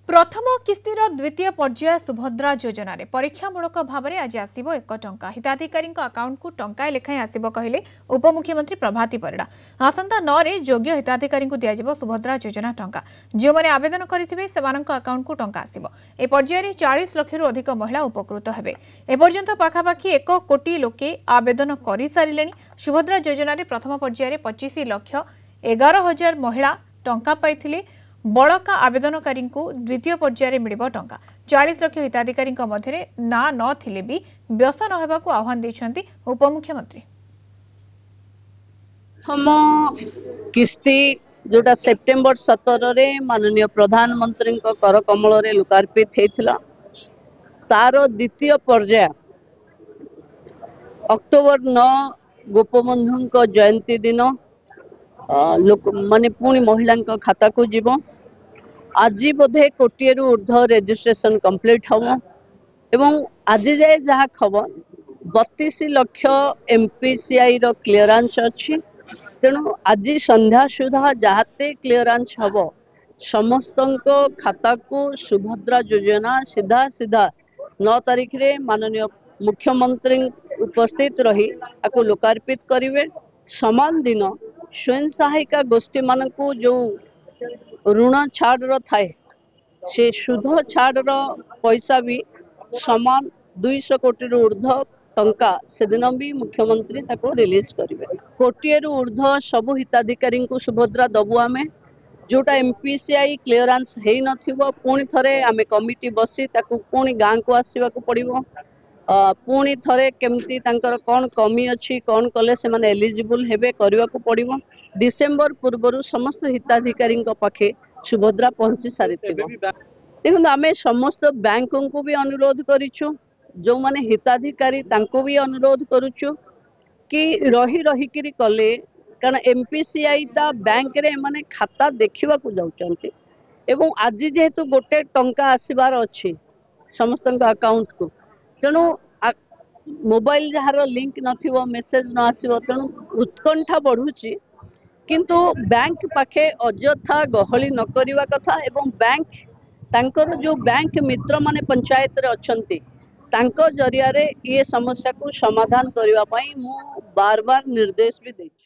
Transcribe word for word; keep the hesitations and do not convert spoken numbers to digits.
प्रथम किस्तिर द्वितीय पर्याय सुभद्रा योजना रे परीक्षामूलक भाव में आज आसव एक टंका हिताधिकारी अकाउंट को टंकाए लेखाएं आसव कहले उपमुख्यमंत्री प्रभाती परिड़ा। आसंता नौ रे योग्य हिताधिकारी दिज्व सुभद्रा योजना टंका जो मैंने आवेदन करेंगे से अकाउंट को टंका आसव ए पर्यायर चालीस लक्ष अधिक महिला उपकृत हेबे। एपर्यंत पाखापाखि एक कोटी लोके आवेदन कर सारे। सुभद्रा योजना रे प्रथम पर्यायर पच्चीस लक्ष एगार हजार महिला टंका पाई। बड़का आवेदनकारी द्वितीय पर्यायर मिल टंका चालीस लक्ष हिताधिकारी मध्य ना नथिले भी व्यस न होबाकू आह्वान देछंती उपमुख्यमंत्री। प्रथम किस्ती जोटा सेप्टेम्बर सतर रे माननीय प्रधानमंत्री कर कमल रे लोकार्पित होता तार द्वितीय पर्याय अक्टोबर नौ गोपबंधु जयंती दिन लोक माने पुणी महिला खाता को जीव। आज बोधे कोटी ऊर्ध रेजिस्ट्रेशन कंप्लीट हम एवं आज जाए जहाँ खबर बत्तीस लक्ष एमपीसीआई रो क्लीयरेंस अच्छी। तेणु आज संध्या सुधा जहाते क्लीयरेंस हम समस्त खाता को सुभद्रा योजना सीधा सीधा नौ तारीख रे माननीय मुख्यमंत्री उपस्थित रही आपको लोकार्पित करेंगे। समान दिन स्वयं सहायिका गोष्ठी मान को जो ऋण छाड़ थाए से सुध छाड़ पैसा भी समान दुईश कोटी ऊर्ध टंका से दिन भी मुख्यमंत्री ताको रिलीज करेंगे। कोटी ऊर्ध सबु हिताधिकारी को सुभद्रा दबु आमे जोटा एमपीसीआई क्लीयरेंस है नथिबो पुणी थरे आमे कमिटी बसी ताको पुणी गाँ को आसवा को पड़िबो। पुणी थरे केमती तांकर कौन कमी अच्छी कौन कले से माने एलिजिबल हेबे करवा को पड़िबो। डिसेम्बर पूर्व समस्त हिताधिकारी पाखे सुभद्रा पहुंची सारी। देखो आम समस्त बैंक को भी अनुरोध करूँ जो माने हिताधिकारी तांको भी अनुरोध करुचु कि रही रही किरी कले कारण एमपीसीआई ता बैंक रे माने खाता देखा जाऊँच एवं आज जेहेतु गोटे टंका आसबार अच्छी समस्त अकाउंट को तेणु मोबाइल जार लिंक नथिबो मेसेज न आसीबो तेणु उत्कंठा बढ़ुची किंतु बैंक पाखे अଯଥା गहली न करवा कथा एवं बैंक तांकर जो बैंक मित्र माने पंचायत रे अछंती तांको जरिया रे ये समस्या को समाधान करने मु बार बार निर्देश भी दे।